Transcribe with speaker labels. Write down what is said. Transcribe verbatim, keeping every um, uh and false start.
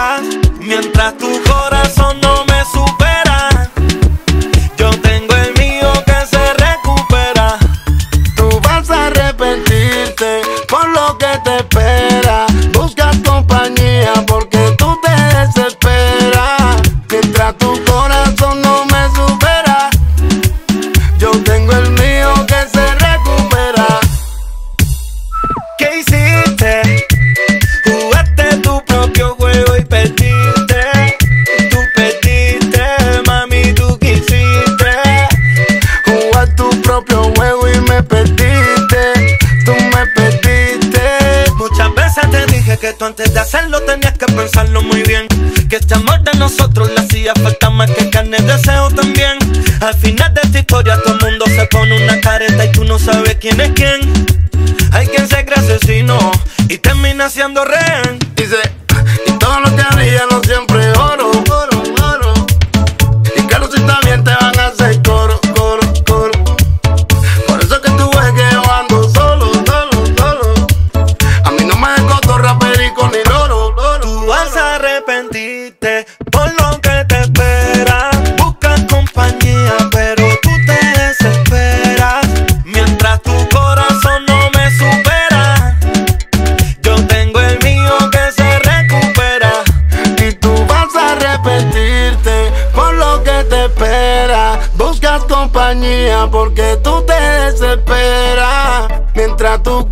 Speaker 1: esperas, mientras tu corazón no me supera. Yo tengo el mío que se recupera.
Speaker 2: Tú vas a arrepentirte por lo que te espera. Buscas compañía porque tú te desesperas. Mientras tu corazón no me supera, yo tengo el mío que se recupera.
Speaker 1: ¿Qué hiciste? Jugaste tu propio juego y perdiste. Tú perdiste, mami, tú quisiste
Speaker 2: jugar tu propio juego y me perdiste. Tú me perdiste.
Speaker 1: Muchas veces te dije que tú antes de hacerlo tenías que pensarlo muy bien. Que este amor de nosotros le hacía falta más que carne, deseo también. Al final de esta historia todo el mundo se pone una careta y tú no sabes quién es quién. Hay quien se cree asesino y termina siendo rehén.
Speaker 2: Dice, y todo lo que haría no siempre oro, oro, oro. Y que si está bien te van a hacer coro, coro, coro. Por eso que tú ves que yo ando solo, solo, solo. A mí no me descoto raperico ni loro, loro.
Speaker 1: Tú vas a arrepentirte por lo que te espera. Buscas compañía pero tú te desesperas. Mientras tu corazón no me supera, yo tengo el mío que se recupera.
Speaker 2: Y tú vas a arrepentirte por lo que te espera. Buscas compañía porque tú te desesperas. Mientras tu